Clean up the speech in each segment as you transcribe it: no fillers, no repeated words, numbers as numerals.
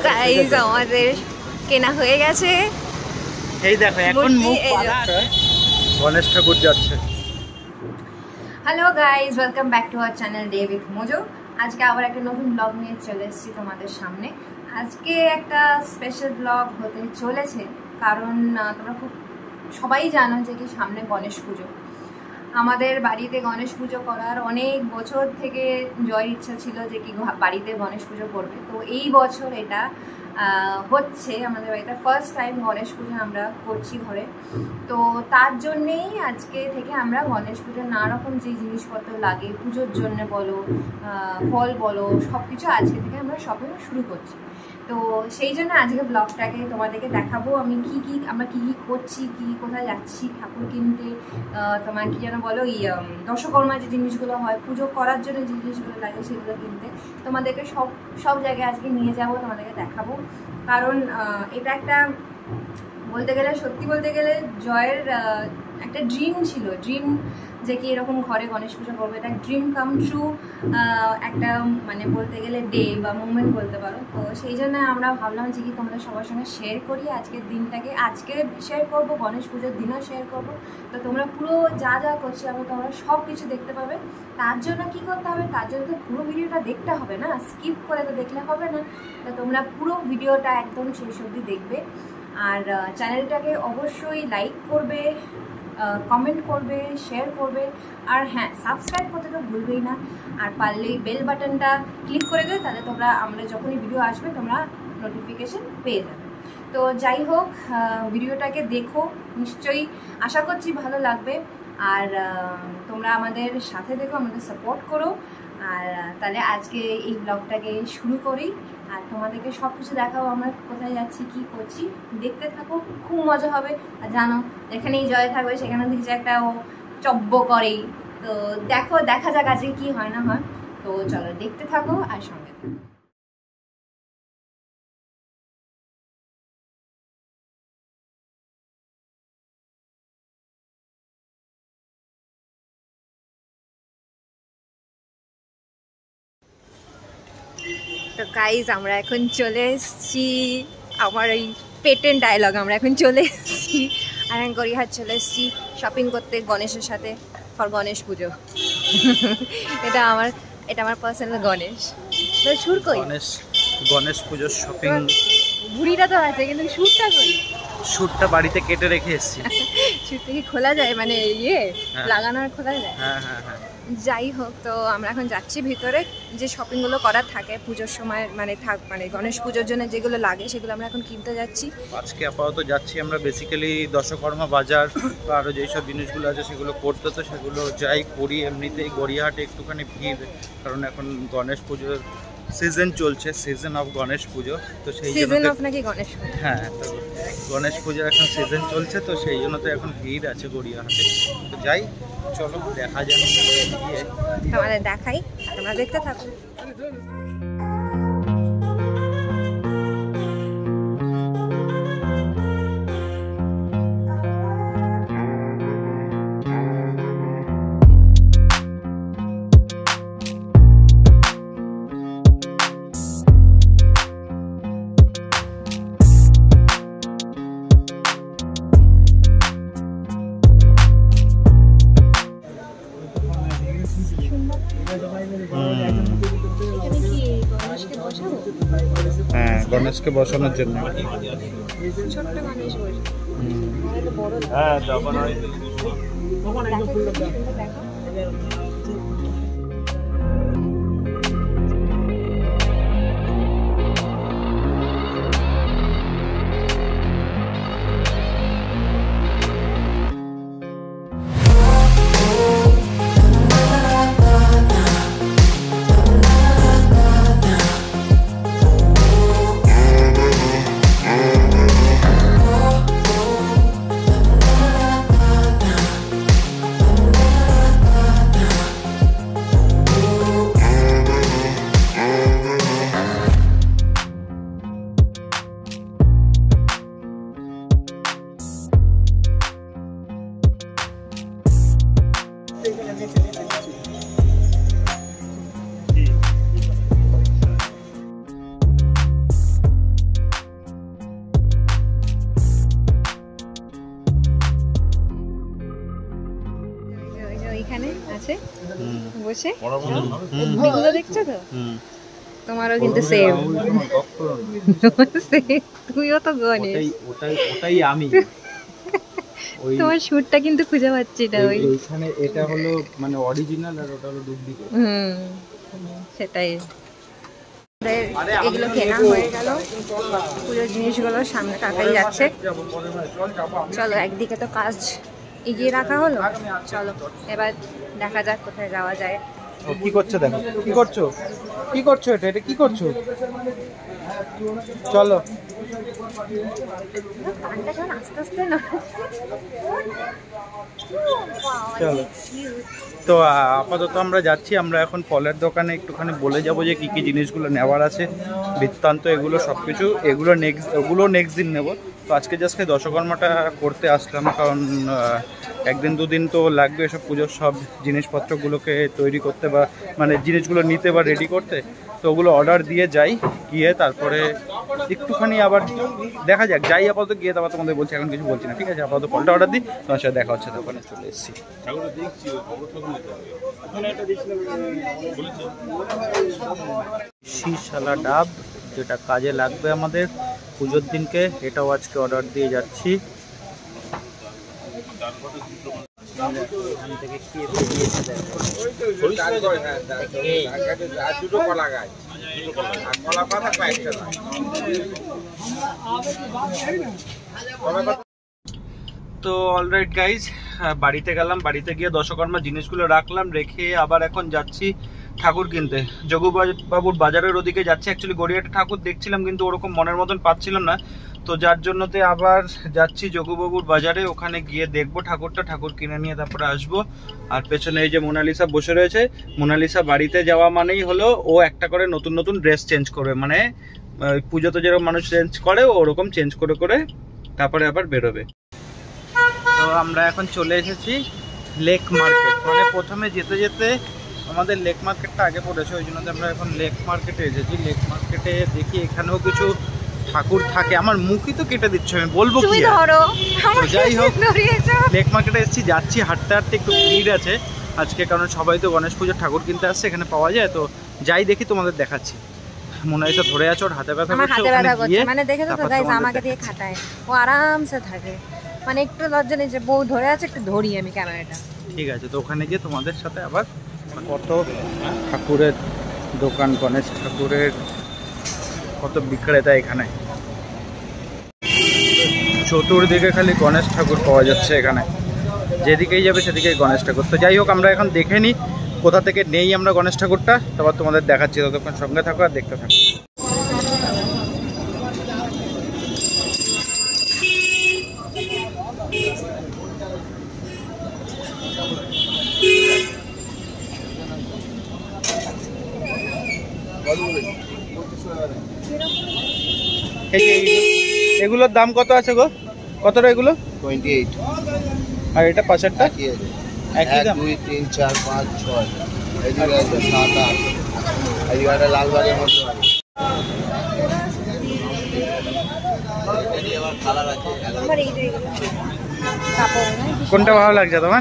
Guys আমাদের কেনা হয়ে গেছে। এই দেখো এখন মুখ পাড়া গণেশ ঠাকুর যাচ্ছে। Hello guys, welcome back to our channel day with Mojo. আজকে আবার একটা নতুন ব্লগ নিয়ে চলে এসেছি তোমাদের সামনে। আজকে একটা স্পেশাল ব্লগ হতে চলেছে, কারণ তোমরা খুব সবাই জানো যে কি সামনে গণেশ পুজো। আমাদের বাড়িতে গণেশ পুজো করার অনেক বছর থেকে জয়ের ইচ্ছা ছিল যে কি বাড়িতে গণেশ পুজো করবে। তো এই বছর এটা হচ্ছে আমাদের বাড়িতে ফার্স্ট টাইম গণেশ পুজো আমরা করছি ঘরে। তো তার জন্যেই আজকে থেকে আমরা গণেশ পুজোর নানা রকম যে জিনিসপত্র লাগে পুজোর জন্য বলো, ফল বলো, সব কিছু আজকে থেকে আমরা শপিং শুরু করছি। তো সেই জন্য আজকে ব্লগটাকে তোমাদেরকে দেখাবো আমি আমরা কি করছি, কোথায় যাচ্ছি ঠাকুর কিনতে, তোমার কি যেন বলো দশকর্মায় যে জিনিসগুলো হয় পুজো করার জন্য যে জিনিসগুলো লাগে সেগুলো কিনতে তোমাদেরকে সব জায়গায় আজকে নিয়ে যাব, তোমাদেরকে দেখাবো। কারণ এটা একটা সত্যি বলতে গেলে জয়ের একটা ড্রিম ছিল, যে কি এরকম ঘরে গণেশ পুজো করবো। এটা ড্রিম কাম ট্রু একটা মানে বলতে গেলে ডে বা মুভমেন্ট বলতে পারো। তো সেই জন্য আমরা ভাবলাম যে কি তোমাদের সবার সঙ্গে শেয়ার করি আজকের দিনটাকে। আজকে শেয়ার করবো, গণেশ পুজোর দিনও শেয়ার করবো। তো তোমরা পুরো যা করছি তোমরা সব কিছু দেখতে পাবে। তার জন্য কি করতে হবে, তার জন্য তো পুরো ভিডিওটা দেখতে হবে না, স্কিপ করে তো দেখলে হবে না। তো তোমরা পুরো ভিডিওটা একদম শেষ অবধি দেখবে। আর চ্যানেলটাকে অবশ্যই লাইক করবে, কমেন্ট করবে, শেয়ার করবে, আর হ্যাঁ সাবস্ক্রাইব করতে তো ভুলবেই না। আর পারলে বেল বাটনটা ক্লিক করে দেবে, তাহলে তোমরা আমরা যখনই ভিডিও আসবে তোমরা নোটিফিকেশন পেয়ে যাবে। তো যাই হোক, ভিডিওটাকে দেখো, নিশ্চয়ই আশা করছি ভালো লাগবে। আর তোমরা আমাদের সাথে দেখো, আমাদের সাপোর্ট করো। আর তাহলে আজকে এই ব্লগটাকে শুরু করি আর তোমাদেরকে সব কিছু দেখাবো, আমরা কোথায় যাচ্ছি কি করছি, দেখতে থাকো, খুব মজা হবে। আর জানো যেখানেই জয় থাকবে সেখানে দেখছি একটা ও চব্য করেই। তো দেখা যাক আজকে কি হয় না হয়। তো চলো দেখতে থাকো আর সঙ্গে থাকো। তো গাইজ আমরা এখন চলে এসেছি, আমার এই পেটেন্ট ডায়লগ, আমরা এখন চলে এসেছি গড়িয়াহাট চলে এসেছি শপিং করতে গণেশের সাথে ফর গণেশ পুজো। এটা আমার পার্সোনাল গণেশ। তো সুর কই গণেশ পুজোর শপিং বুড়িটা তো আছে, কিন্তু সুরটা কই? সুরটা বাড়িতে কেটে রেখে এসেছি। সুরটা কি খোলা যায়, মানে লাগানো আর খোলা যায়? হ্যাঁ হ্যাঁ হ্যাঁ। যাই হোক, তো আমরা এখন যাচ্ছি ভিতরে, যে শপিংগুলো করার থাকে পুজোর সময়, মানে গণেশ পুজোর জন্য যেগুলো লাগে সেগুলো আমরা এখন কিনতে যাচ্ছি। আজকে আপাতত যাচ্ছি আমরা বেসিক্যালি দশকর্মা বাজার বা আরও যেসব জিনিসগুলো আছে সেগুলো করতে, তো সেগুলো যাই করি। এমনিতেই গড়িয়াহাটে একটুখানি ভিড়, কারণ এখন গণেশ পুজোর সিজন চলছে, সিজন অফ গণেশ পুজো। তো সেই জন্য নাকি গণেশ, হ্যাঁ গণেশ পুজোর এখন সিজন চলছে, তো সেই জন্য তো এখন ভিড় আছে গড়িয়াহাটে। তো যাই, চলো দেখা যাক, তোমাদের দেখাই, তোমরা দেখতে থাকো। হ্যাঁ গণেশকে বসানোর জন্য। হ্যাঁ তখন বসে ঘুড়িগুলো দেখছো তো, তোমারও কিন্তু সেম। তুমিও তো গণেশ, ওটাই আমি। তোমার শুটটা কিন্তু খুঁজে পাচ্ছি না। ওইখানে এটা হলো মানে অরিজিনাল আর ওটা হলো ডুপ্লিকেট। সেটাই। এগুলো কেনা হয়ে গেল, পুজোর জিনিসগুলো সামনে কাকাই যাচ্ছে। চলো, একদিকে তো কাজ এগিয়ে রাখা হলো, চলো এবার দেখা যাক কোথায় যাওয়া যায়। কি করছো দেখো, কি করছো, কি করছো, এটা কি করছো? চলো আস্তে আস্তে না। চলো, তো আপাতত আমরা যাচ্ছি। আমরা এখন ফলের দোকানে একটুখানি বলে যাব যে কি কি জিনিসগুলো নেওয়ার আছে, বৃত্তান্ত, এগুলো সব কিছু। ওগুলো নেক্সট দিন নেব। তো আজকে জাস্ট দশকর্মাটা করতে আসলাম, কারণ একদিন দুদিন তো লাগবে এসব পুজোর সব জিনিসপত্রগুলোকে তৈরি করতে, বা মানে জিনিসগুলো নিতে বা রেডি করতে। তো ওগুলো অর্ডার দিয়ে যাই, গিয়ে তারপরে একটুখানি আবার দেখা যাক। যাই আপাতত, গিয়ে তারপর তোমাদের বলছি, এখন কিছু বলছি না, ঠিক আছে? আপাতত ফলটা অর্ডার দিই, তোমার সাথে দেখা হচ্ছে। দোকানে চলে এসেছি। শীষালা ডাব, যেটা কাজে লাগবে আমাদের পুজোর দিনকে, এটাও আজকে অর্ডার দিয়ে যাচ্ছি। তো অলরাইট গাইজ, বাড়িতে গেলাম, বাড়িতে গিয়ে দশকর্মা জিনিসগুলো রাখলাম, রেখে আবার এখন যাচ্ছি ঠাকুর কিনতে। যোগুবাবুর বাজারের ওদিকে যাচ্ছি। অ্যাকচুয়ালি গড়িয়াটা ঠাকুর দেখছিলাম, কিন্তু ওরকম মনের মতন পাচ্ছিলাম না। তো যার জন্যতে আবার যাচ্ছি যোগুবাবুর বাজারে, ওখানে গিয়ে দেখবো ঠাকুরটা, ঠাকুর কিনে নিয়ে তারপরে আসবো। আর পেছনে এই যে মোনালিসা বসে রয়েছে, মোনালিসা বাড়িতে যাওয়া মানেই হলো ও একটা করে নতুন নতুন ড্রেস চেঞ্জ করবে। মানে পুজোতে যেরকম মানুষ চেঞ্জ করে, ও ওরকম চেঞ্জ করে করে তারপরে আবার বেরোবে। তো আমরা এখন চলে এসেছি লেক মার্কেট। মানে প্রথমে যেতে যেতে আমাদের লেক মার্কেটটা আগে পড়েছে, ওই জন্য আমরা এখন লেক মার্কেটে এসেছি। লেক মার্কেটে দেখি এখানেও কিছু ঠাকুর থাকে। আমার মুখই তো কেটে দিচ্ছ, আমি বলবো কি? যাই হোক, লেক মার্কেটে এসেছি, যাচ্ছি হাঁটতে হাঁটতে। একটু ভিড় আছে আজকে, কারণ সবাই তো গণেশ পুজোর ঠাকুর কিনতে আসছে, এখানে পাওয়া যায়। তো যাই দেখি, তোমাদের দেখাচ্ছি। মোনালিসা ধরে আছে, ওর হাতে ব্যথা করছে, মানে দেখে তো গাইস আমাকে দিয়ে খাটায়, ও আরামসে থাকে। মানে একটু লজ্জা নেই যে বউ ধরে আছে, একটু ধরি আমি ক্যামেরাটা। ঠিক আছে, তো ওখানে গিয়ে তোমাদের সাথে আবার। কত ঠাকুরের দোকান, গণেশ ঠাকুরের কত বিক্রেতা এখানে, চতুর্দিকে খালি গণেশ ঠাকুর পাওয়া যাচ্ছে এখানে। যেদিকেই যাবে সেদিকেই গণেশ ঠাকুর। তো যাই হোক, আমরা এখন দেখে নিই কোথা থেকে নেই আমরা গণেশ ঠাকুরটা, তারপর তোমাদের দেখাচ্ছি। ততক্ষণ সঙ্গে থাকো আর দেখতে থাকো। এগুলোর দাম কত আছে গো? কতটা এগুলো? 28। আর এটা পাশেরটা একই দাম? 2 3 4 5 6। এদিকে আছে 7 8। এদিকে একটা লালবাগের মধ্যে আছে। কোনটা ভালো লাগছে তোমার?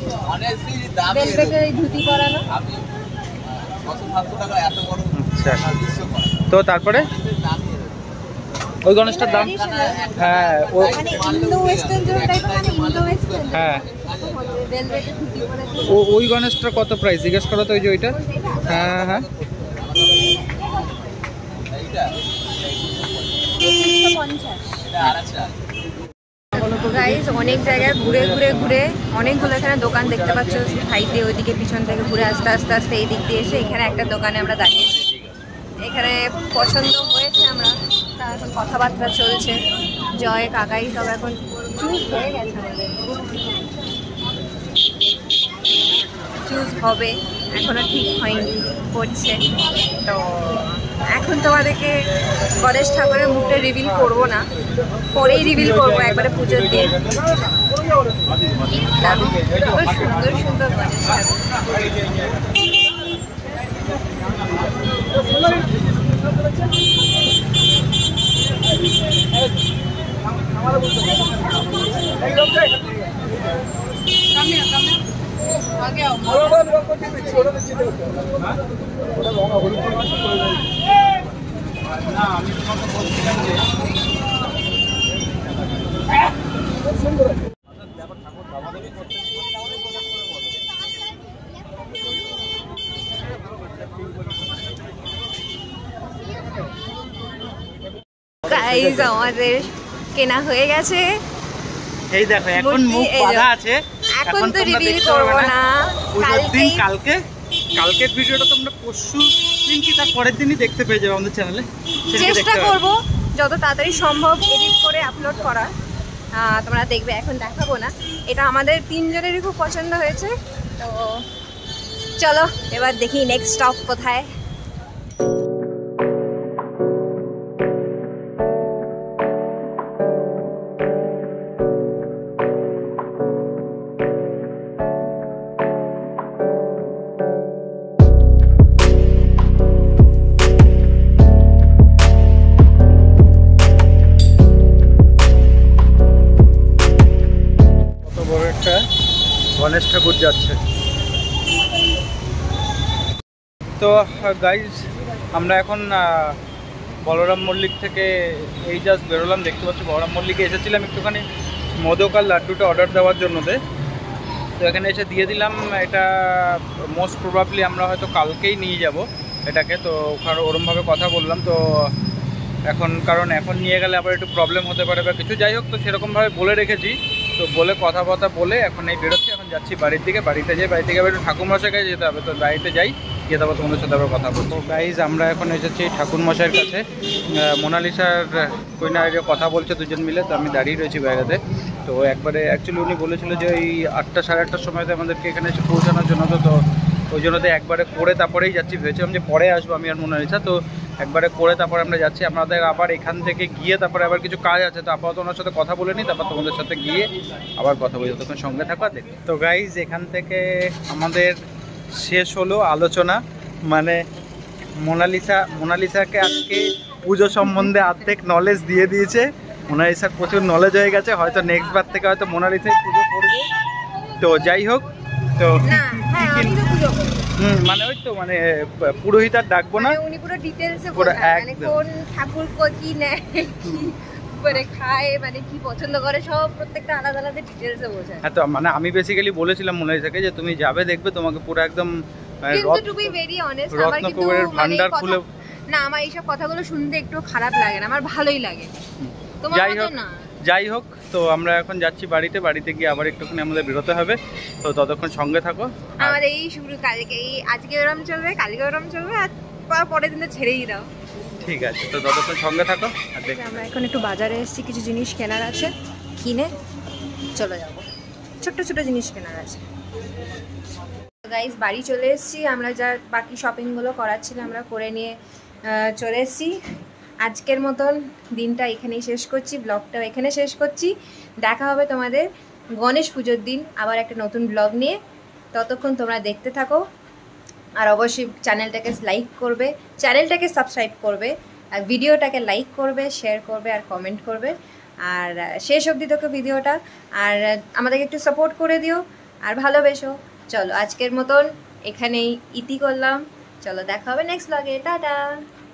আচ্ছা, তো তারপরে ওই গণেশটার দাম? হ্যাঁ, হ্যাঁ, ওই গণেশটার কত প্রাইস জিজ্ঞেস করো তো, ওই যে ওইটা। হ্যাঁ হ্যাঁ, অনেক জায়গায় ঘুরে ঘুরে ঘুরে অনেকগুলো এখানে দোকান দেখতে পাচ্ছ সাইডে, ওইদিকে পিছন থেকে ঘুরে আস্তে আস্তে আস্তে এই দিক দিয়ে এসে এখানে একটা দোকানে আমরা দাঁড়িয়েছি। এখানে পছন্দ হয়েছে আমরা, তার এখন কথাবার্তা চলছে। জয় কাকাই সব এখন চুজ হয়ে গেছে, আমাদের চুজ হবে, এখনো ঠিক হয়নি, করছে। তো এখন তোমাদেরকে গণেশ ঠাকুরের মুখটা রিভিল করবো না, পরেই রিভিল করবো একবারে পুজোর দিন। সুন্দর সুন্দর গণেশ ঠাকুর। না আমি তোমাকে বলছিলাম যে গাইস আমাদের কেনা হয়ে গেছে। এই দেখো এখন মুখ বাঁধা আছে, এখন তো রিভিল করব না, কালকের ভিডিওটা তোমরা পরশু দিন কি তার পরের দিনই দেখতে পেয়ে যাবে আমাদের চ্যানেলে। চেষ্টা করব যত তাড়াতাড়ি সম্ভব এডিট করে আপলোড করার, তোমরা দেখবে, এখন দেখাবো না। এটা আমাদের তিনজনেরই খুব পছন্দ হয়েছে। তো চলো এবার দেখি নেক্সট স্টপ কোথায়। গণেশ ঠাকুর যাচ্ছে। তো গাইজ আমরা এখন বলরাম মল্লিক থেকে এই জাস্ট বেরোলাম, দেখতে পাচ্ছি বলরাম মল্লিকে এসেছিলাম একটুখানি মোদক আর লাড্ডুটা অর্ডার দেওয়ার জন্য। তো এখানে এসে দিয়ে দিলাম। এটা মোস্ট প্রবাবলি আমরা হয়তো কালকেই নিয়ে যাব এটাকে। তো ওখানে ওরমভাবে কথা বললাম। তো কারণ এখন নিয়ে গেলে আবার একটু প্রবলেম হতে পারে বা কিছু, যাই হোক। তো সেরকমভাবে বলে রেখেছি। তো বলে কথাবার্তা বলে এখন এই বেরোচ্ছি, এখন যাচ্ছি বাড়ির দিকে। বাড়িতে যাই, বাড়ি থেকে আবার একটু ঠাকুরমশাই কাছে যেতে হবে। তো বাড়িতে যাই, গিয়ে তারপর তোমাদের সাথে আবার কথা বলবো। গাইজ আমরা এখন এসেছি ঠাকুরমশাইয়ের কাছে। মোনালিসার কইনার কথা বলছে দুজন মিলে। তো আমি দাঁড়িয়ে রয়েছি বাইরেতে। তো একবারে অ্যাকচুয়ালি উনি বলেছিল যে ওই 8টা সাড়ে 8টার সময়তে আমাদেরকে এখানে এসে পৌঁছানোর জন্য। তো ওই জন্য তো একবারে করে তারপরেই যাচ্ছি। ভেবেছিলাম যে পরে আসবো আমি আর মোনালিসা। তো একবারে করে তারপরে আমরা যাচ্ছি। আমাদের আবার এখান থেকে গিয়ে তারপরে আবার কিছু কাজ আছে। তো আপাতত ওনার সাথে কথা বলে নিই, তারপর তোমাদের সাথে গিয়ে আবার কথা বলি। তখন সঙ্গে থাকা দেখ। তো গাইজ এখান থেকে আমাদের শেষ হলো আলোচনা। মানে মোনালিসাকে আজকে পুজো সম্বন্ধে অর্ধেক নলেজ দিয়ে দিয়েছে। মোনালিসার প্রচুর নলেজ হয়ে গেছে। হয়তো নেক্সট বার থেকে হয়তো মোনালিসাই পুজো করবে। তো যাই হোক, তো মানে ওই তো মানে পুরোহিত আর ডাকবো না, উনি পুরো ডিটেইলসে বোঝায়, মানে কোন ঠাকুর কি নেয়, কি করে খায়, মানে কি পছন্দ করে, সব প্রত্যেকটা আলাদা আলাদা ডিটেইলসে বোঝায়। হ্যাঁ, তো মানে আমি বেসিক্যালি বলেছিলাম মোনালিসাকে যে তুমি যাবে, দেখবে তোমাকে পুরো একদম কিন্তু টু বি ভেরি অনেস্ট, আমার কিন্তু ভান্ডার খুলে না, আমার এইসব কথাগুলো শুনতে একটু খারাপ লাগে না, আমার ভালোই লাগে। তোমার মতো না। যাই হোক, তো আমরা এখন যাচ্ছি বাড়িতে। বাড়িতে গিয়ে আবার একটুখানি আমাদের বেরোতে হবে। তো ততক্ষণ সঙ্গে থাকো। আমাদের এই শুরু আজকে ওরম চলবে, কালকে ওরম চলবে, আর পরের দিন ছেড়েই দাও। ঠিক আছে, তো ততক্ষণ সঙ্গে থাকো। আমরা এখন একটু বাজারে এসেছি, কিছু জিনিস কেনার আছে, কিনে চলে যাব। ছোট্ট ছোট জিনিস কেনার আছে। গাইস বাড়ি চলে এসেছি। আমরা যা বাকি শপিংগুলো করার ছিল আমরা করে নিয়ে চলে এসেছি। আজকের মতন দিনটা এখানেই শেষ করছি, ব্লগটাও এখানে শেষ করছি। দেখা হবে তোমাদের গণেশ পুজোর দিন আবার একটা নতুন ব্লগ নিয়ে। ততক্ষণ তোমরা দেখতে থাকো, আর অবশ্যই চ্যানেলটাকে লাইক করবে, চ্যানেলটাকে সাবস্ক্রাইব করবে, আর ভিডিওটাকে লাইক করবে, শেয়ার করবে আর কমেন্ট করবে। আর শেষ অবধি দেখো ভিডিওটা, আর আমাদেরকে একটু সাপোর্ট করে দিও আর ভালোবেসো। চলো আজকের মতন এখানেই ইতি করলাম। চলো দেখা হবে নেক্সট ব্লগে। টাটা।